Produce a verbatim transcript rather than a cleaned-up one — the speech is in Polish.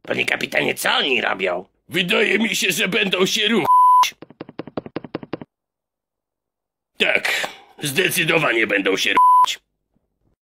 Panie kapitanie, co oni robią? Wydaje mi się, że będą się ruchać. Tak, zdecydowanie będą się ruchać.